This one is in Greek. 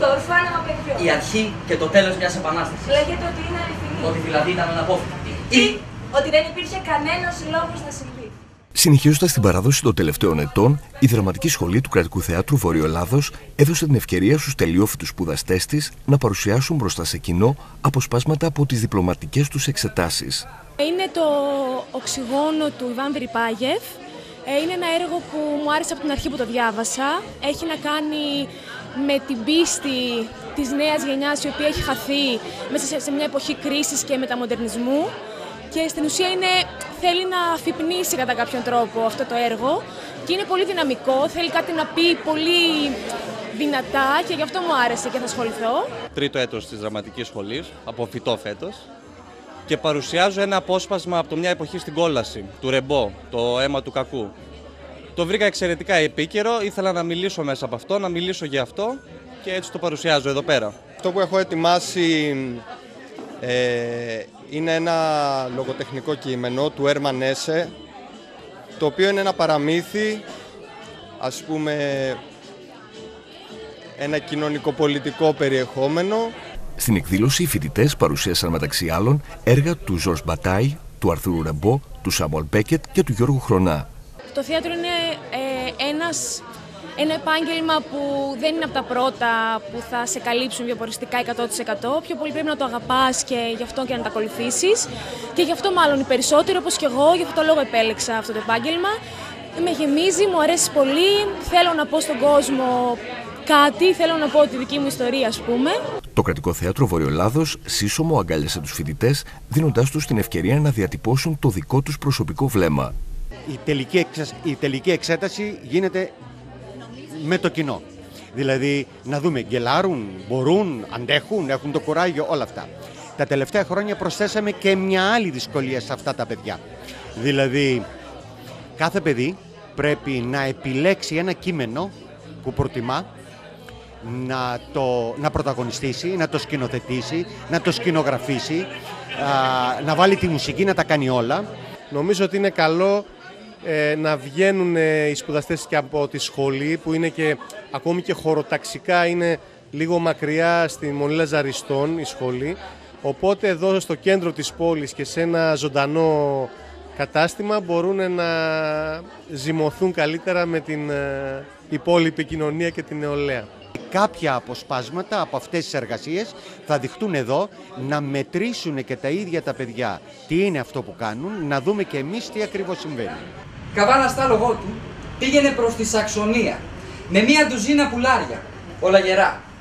Το ορφάναμα παιδιών. Η αρχή και το τέλος μιας επανάστασης. Λέγεται ότι είναι αληθινή. Ότι δηλαδή ήταν αναπόφευκτη. Ή ότι δεν υπήρχε κανένας λόγος να συμβεί. Συνεχίζοντας την παράδοση των τελευταίων ετών, η Δραματική Σχολή του Κρατικού Θεάτρου Βορειοελλάδος έδωσε την ευκαιρία στους τελειόφοιτους σπουδαστές της να παρουσιάσουν μπροστά σε κοινό αποσπάσματα από τις διπλωματικές τους εξετάσεις. Είναι το οξυγόνο του Ιβάν Βυριπάγεφ. Είναι ένα έργο που μου άρεσε από την αρχή που το διάβασα. Έχει να κάνει με την πίστη της νέας γενιάς, η οποία έχει χαθεί μέσα σε μια εποχή κρίσης και μεταμοντερνισμού. Και στην ουσία θέλει να αφυπνίσει κατά κάποιον τρόπο αυτό το έργο και είναι πολύ δυναμικό, θέλει κάτι να πει πολύ δυνατά και γι' αυτό μου άρεσε και θα ασχοληθώ. Τρίτο έτος της Δραματικής Σχολής, αποφυτώ φέτος, και παρουσιάζω ένα απόσπασμα από μια εποχή στην κόλαση, του Ρεμπό, το αίμα του κακού. Το βρήκα εξαιρετικά επίκαιρο, ήθελα να μιλήσω μέσα από αυτό, να μιλήσω για αυτό και έτσι το παρουσιάζω εδώ πέρα. Αυτό που έχω ετοιμάσει είναι ένα λογοτεχνικό κείμενο του Έρμαν Έσε, το οποίο είναι ένα παραμύθι, ας πούμε ένα κοινωνικοπολιτικό περιεχόμενο. Στην εκδήλωση οι φοιτητές παρουσίασαν μεταξύ άλλων έργα του Ζορς Μπατάι, του Αρθούρου Ρεμπό, του Σάμουελ Μπέκετ και του Γιώργου Χρονά. Το θέατρο είναι ένα επάγγελμα που δεν είναι από τα πρώτα που θα σε καλύψουν βιοποριστικά 100%. Πιο πολύ πρέπει να το αγαπάς και γι' αυτό και να τα ακολουθήσεις. Και γι' αυτό μάλλον οι περισσότεροι, όπως και εγώ, γι' αυτό το λόγο επέλεξα αυτό το επάγγελμα. Με γεμίζει, μου αρέσει πολύ, θέλω να πω στον κόσμο κάτι, θέλω να πω τη δική μου ιστορία, ας πούμε. Το Κρατικό Θέατρο Βορειοελλάδος σύσσωμο αγκάλιασε τους φοιτητές, δίνοντάς τους την ευκαιρία να διατυπώσουν το δικό τους προσωπικό βλέμμα. Η τελική εξέταση γίνεται με το κοινό. Δηλαδή να δούμε, γκελάρουν, μπορούν, αντέχουν, έχουν το κουράγιο, όλα αυτά. Τα τελευταία χρόνια προσθέσαμε και μια άλλη δυσκολία σε αυτά τα παιδιά. Δηλαδή κάθε παιδί πρέπει να επιλέξει ένα κείμενο που προτιμά, να πρωταγωνιστήσει, να το σκηνοθετήσει, να το σκηνογραφήσει, να βάλει τη μουσική, να τα κάνει όλα. Νομίζω ότι είναι καλό να βγαίνουν οι σπουδαστές και από τη σχολή, που είναι και ακόμη και χωροταξικά είναι λίγο μακριά στη Μονή Λαζαριστών η σχολή, οπότε εδώ στο κέντρο της πόλης και σε ένα ζωντανό κατάστημα μπορούν να ζυμωθούν καλύτερα με την υπόλοιπη κοινωνία και την νεολαία. Κάποια αποσπάσματα από αυτές τις εργασίες θα δειχτούν εδώ, να μετρήσουν και τα ίδια τα παιδιά τι είναι αυτό που κάνουν, να δούμε και εμείς τι ακριβώς συμβαίνει. Καβάνα στα άλογο του πήγαινε προς τη Σαξονία με μία ντουζίνα πουλάρια, όλα γερά.